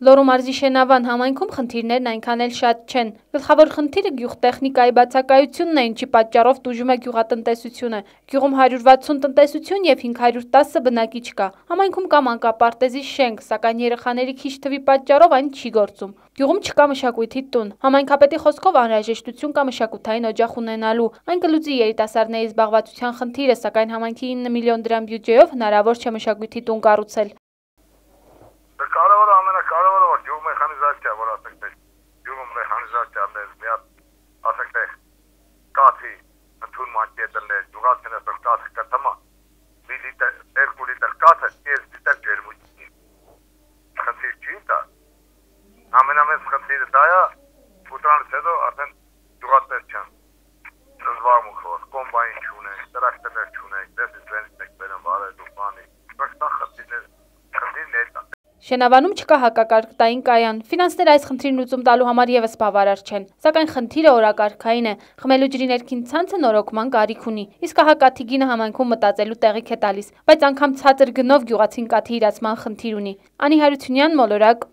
Լոռու մարզի Շենավան համայնքում խնդիրներն այնքան էլ շատ չեն։ Գլխավոր խնդիրը գյուղտեխնիկայի բացակայությունն է, ինչի պատճառով տուժում է գյուղատնտեսությունը։ Գյուղում 160 տնտեսություն եւ 510 բնակիչ կա։ Համայնքում կա մանկապարտեզի շենք, սակայն երեխաների քիչ թվի պատճառով այն չի գործում։ Գյուղում չկա մշակույթի տուն։ Համայնքապետի խոսքով անհրաժեշտություն կա մշակութային օջախ ունենալու։ Այն կլուծի երիտասարդների զբաղվածության խնդիրը, սակայն համայնքի 9 միլիոն դրամ բյուջեով հնարավոր չէ մշակույթի տուն կառուցել։ Կարևորը ամենակարևորը որ գյուղ մեխանիզացիա, որ ասենք թե գյուղում մեխանիզացիան է, մի հատ ասենք թե կաթի ընդունման կետերներ, գյուղացիները կաթը կտամա, մի լիտր, 2 լիտր կաթը, 3 լիտր ջերմություն։ Խնդիր չի դա։ Ամենամեծ խնդիրը դա է, ուտրանից հետո արդեն գյուղատնտեսության զբաղմունքը, կոմբայն չունենք, տրակտորներ չունենք, դեսից վենից եք բերում վարել ու բանի։ Դա խնդիրն է դա։ Շենավանում չկա հակակարգտային կայան։ Ֆինանսները այս խնդիրն լուծում տալու համար եւս բավարար չեն, սակայն խնդիրը օրակարգային է։ Խմելու ջրի ներքին ցանցը նորոգման կարիք ունի։ Իսկ հակաթի գինը համայնքում մտածելու տեղիք է տալիս, բայց անգամ ցածր գնով գյուղացին կաթի իրացման խնդիր ունի։ Անի Հարությունյան, Մոլորակ,